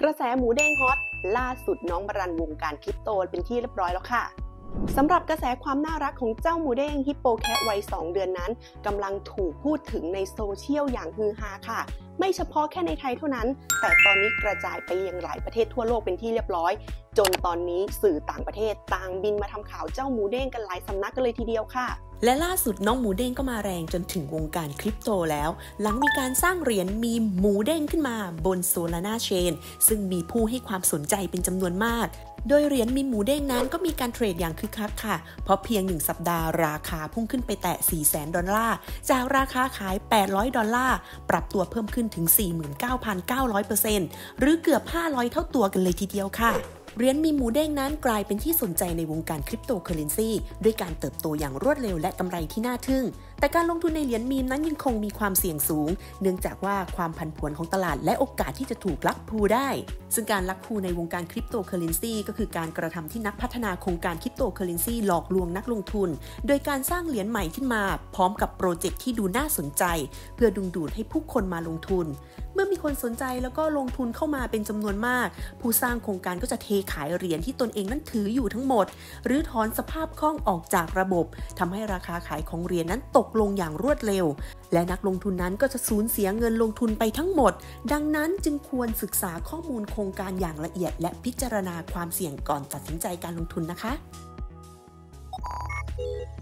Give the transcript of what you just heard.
กระแสหมูเด้งฮอตล่าสุดน้องบรันวงการคริปโตเป็นที่เรียบร้อยแล้วค่ะสำหรับกระแสความน่ารักของเจ้าหมูเด้งฮิปโปแคทวัย2 เดือนนั้นกำลังถูกพูดถึงในโซเชียลอย่างฮือฮาค่ะไม่เฉพาะแค่ในไทยเท่านั้นแต่ตอนนี้กระจายไปยังหลายประเทศทั่วโลกเป็นที่เรียบร้อยจนตอนนี้สื่อต่างประเทศต่างบินมาทำข่าวเจ้าหมูเด้งกันหลายสำนักกันเลยทีเดียวค่ะและล่าสุดน้องหมูเด้งก็มาแรงจนถึงวงการคริปโตแล้วหลังมีการสร้างเหรียญมีหมูเด้งขึ้นมาบน Solana Chain ซึ่งมีผู้ให้ความสนใจเป็นจำนวนมากโดยเหรียญมีหมูเด้งนั้นก็มีการเทรดอย่างคึกคักค่ะเพราะเพียง1สัปดาห์ราคาพุ่งขึ้นไปแตะ $400,000 จากราคาขาย$800ปรับตัวเพิ่มขึ้นถึง 49,900% หรือเกือบ500เท่าตัวกันเลยทีเดียวค่ะเหรียญมีหมูเด้งนั้นกลายเป็นที่สนใจในวงการคริปโตเคอเรนซีด้วยการเติบโตอย่างรวดเร็วและกำไรที่น่าทึ่งแต่การลงทุนในเหรียญมีมนั้นยังคงมีความเสี่ยงสูงเนื่องจากว่าความผันผวนของตลาดและโอกาสที่จะถูกลักพูได้ซึ่งการลักพูในวงการคริปโตเคอเรนซีก็คือการกระทำที่นักพัฒนาโครงการคริปโตเคอเรนซีหลอกลวงนักลงทุนโดยการสร้างเหรียญใหม่ขึ้นมาพร้อมกับโปรเจกต์ที่ดูน่าสนใจเพื่อดึงดูดให้ผู้คนมาลงทุนเมื่อมีคนสนใจแล้วก็ลงทุนเข้ามาเป็นจำนวนมากผู้สร้างโครงการก็จะเทขายเหรียญที่ตนเองนั้นถืออยู่ทั้งหมดหรือถอนสภาพคล่องออกจากระบบทำให้ราคาขายของเหรียญนั้นตกลงอย่างรวดเร็วและนักลงทุนนั้นก็จะสูญเสียเงินลงทุนไปทั้งหมดดังนั้นจึงควรศึกษาข้อมูลโครงการอย่างละเอียดและพิจารณาความเสี่ยงก่อนตัดสินใจการลงทุนนะคะ